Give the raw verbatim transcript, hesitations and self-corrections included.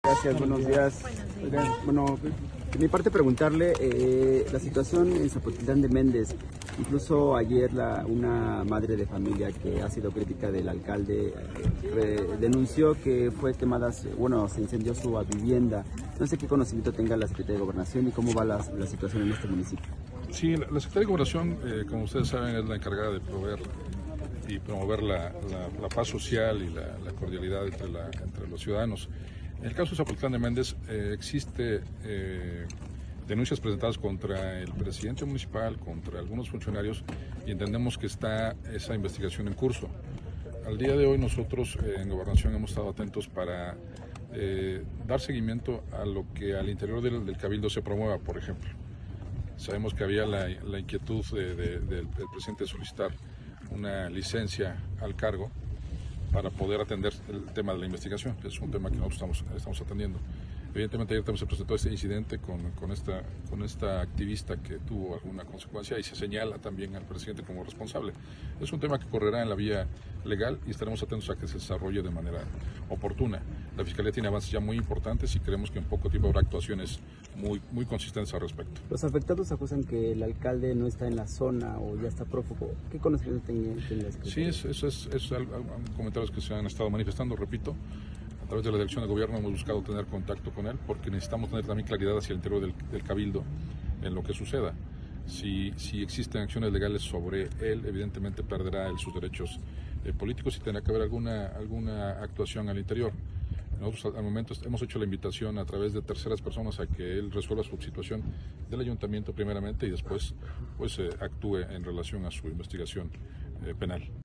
Gracias, buenos días. Oigan, bueno, de mi parte preguntarle eh, la situación en Zapotitlán de Méndez. Incluso ayer la, una madre de familia que ha sido crítica del alcalde eh, denunció que fue quemada, bueno, se incendió su vivienda. No sé qué conocimiento tenga la Secretaría de Gobernación y cómo va la, la situación en este municipio. Sí, la, la Secretaría de Gobernación, eh, como ustedes saben, es la encargada de proveer y promover la, la, la paz social y la, la cordialidad entre, la, entre los ciudadanos. En el caso de Zapotitlán de Méndez eh, existe eh, denuncias presentadas contra el presidente municipal, contra algunos funcionarios, y entendemos que está esa investigación en curso. Al día de hoy nosotros eh, en Gobernación hemos estado atentos para eh, dar seguimiento a lo que al interior del, del Cabildo se promueva, por ejemplo. Sabemos que había la, la inquietud de, de, del, del presidente de solicitar una licencia al cargo para poder atender el tema de la investigación. Es un tema que nosotros estamos, estamos atendiendo. Evidentemente ayer también se presentó este incidente con, con, esta, con esta activista que tuvo alguna consecuencia y se señala también al presidente como responsable. Es un tema que correrá en la vía legal y estaremos atentos a que se desarrolle de manera oportuna. La Fiscalía tiene avances ya muy importantes y creemos que en poco tiempo habrá actuaciones muy, muy consistentes al respecto. Los afectados acusan que el alcalde no está en la zona o ya está prófugo. ¿Qué conocimiento tiene la Secretaría? Sí, eso es, es, es, es comentarios que se han estado manifestando, repito. A través de la dirección de gobierno hemos buscado tener contacto con él porque necesitamos tener también claridad hacia el interior del, del Cabildo en lo que suceda. Si, si existen acciones legales sobre él, evidentemente perderá él sus derechos eh, políticos y tendrá que haber alguna, alguna actuación al interior. Nosotros al momento hemos hecho la invitación a través de terceras personas a que él resuelva su situación del ayuntamiento primeramente y después pues, eh, actúe en relación a su investigación eh, penal.